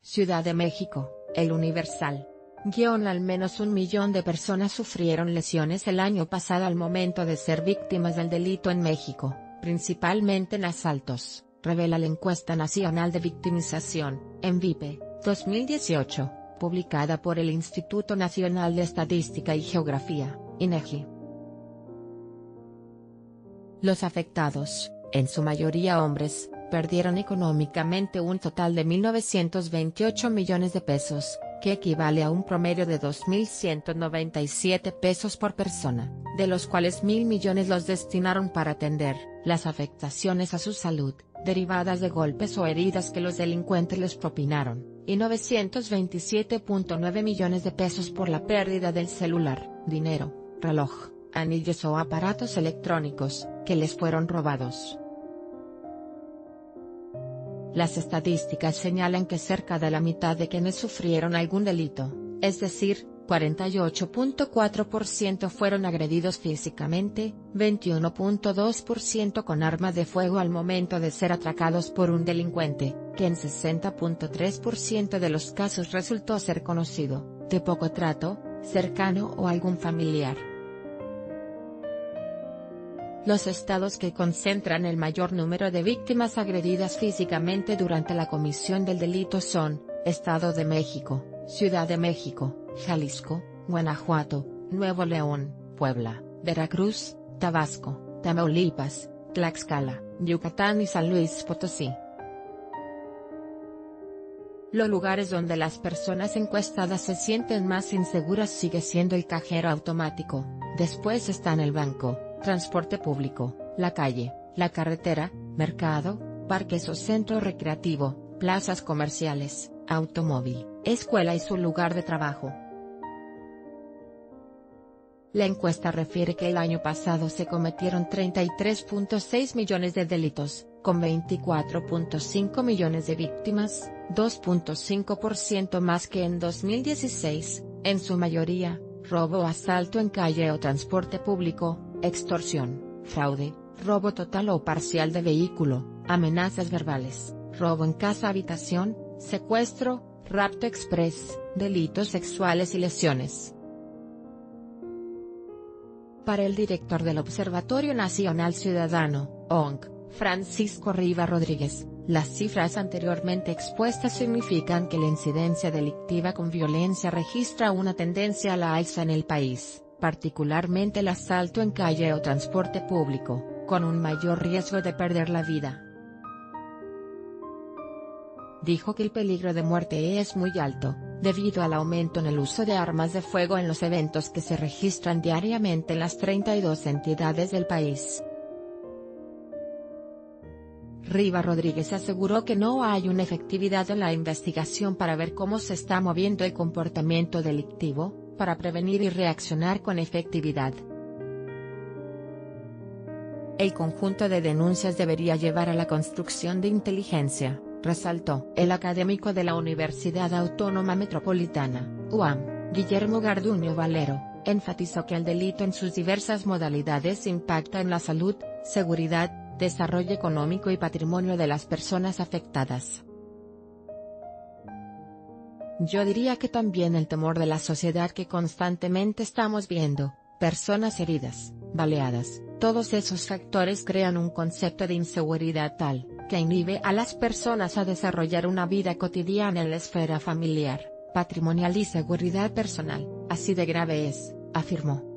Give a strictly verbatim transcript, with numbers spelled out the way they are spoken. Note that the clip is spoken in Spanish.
Ciudad de México, El Universal. Guión al menos un millón de personas sufrieron lesiones el año pasado al momento de ser víctimas del delito en México, principalmente en asaltos, revela la encuesta nacional de victimización, ENVIPE, dos mil dieciocho, publicada por el Instituto Nacional de Estadística y Geografía, INEGI. Los afectados, en su mayoría hombres, perdieron económicamente un total de mil novecientos veintiocho millones de pesos, que equivale a un promedio de dos mil ciento noventa y siete pesos por persona, de los cuales mil millones los destinaron para atender las afectaciones a su salud, derivadas de golpes o heridas que los delincuentes les propinaron, y novecientos veintisiete punto nueve millones de pesos por la pérdida del celular, dinero, reloj, anillos o aparatos electrónicos, que les fueron robados. Las estadísticas señalan que cerca de la mitad de quienes sufrieron algún delito, es decir, cuarenta y ocho punto cuatro por ciento fueron agredidos físicamente, veintiuno punto dos por ciento con armas de fuego al momento de ser atracados por un delincuente, que en sesenta punto tres por ciento de los casos resultó ser conocido, de poco trato, cercano o algún familiar. Los estados que concentran el mayor número de víctimas agredidas físicamente durante la comisión del delito son, Estado de México, Ciudad de México, Jalisco, Guanajuato, Nuevo León, Puebla, Veracruz, Tabasco, Tamaulipas, Tlaxcala, Yucatán y San Luis Potosí. Los lugares donde las personas encuestadas se sienten más inseguras sigue siendo el cajero automático, después están el banco, transporte público, la calle, la carretera, mercado, parques o centro recreativo, plazas comerciales, automóvil, escuela y su lugar de trabajo. La encuesta refiere que el año pasado se cometieron treinta y tres punto seis millones de delitos, con veinticuatro punto cinco millones de víctimas, dos punto cinco por ciento más que en dos mil dieciséis, en su mayoría, robo o asalto en calle o transporte público, extorsión, fraude, robo total o parcial de vehículo, amenazas verbales, robo en casa-habitación, secuestro, rapto express, delitos sexuales y lesiones. Para el director del Observatorio Nacional Ciudadano, O N C, Francisco Riva Rodríguez, las cifras anteriormente expuestas significan que la incidencia delictiva con violencia registra una tendencia a la alza en el país, particularmente el asalto en calle o transporte público, con un mayor riesgo de perder la vida. Dijo que el peligro de muerte es muy alto, debido al aumento en el uso de armas de fuego en los eventos que se registran diariamente en las treinta y dos entidades del país. Riva Rodríguez aseguró que no hay una efectividad en la investigación para ver cómo se está moviendo el comportamiento delictivo, para prevenir y reaccionar con efectividad. El conjunto de denuncias debería llevar a la construcción de inteligencia, resaltó el académico de la Universidad Autónoma Metropolitana, U A M, Guillermo Garduño Valero, enfatizó que el delito en sus diversas modalidades impacta en la salud, seguridad, desarrollo económico y patrimonio de las personas afectadas. Yo diría que también el temor de la sociedad que constantemente estamos viendo, personas heridas, baleadas, todos esos factores crean un concepto de inseguridad tal, que inhibe a las personas a desarrollar una vida cotidiana en la esfera familiar, patrimonial y seguridad personal, así de grave es, afirmó.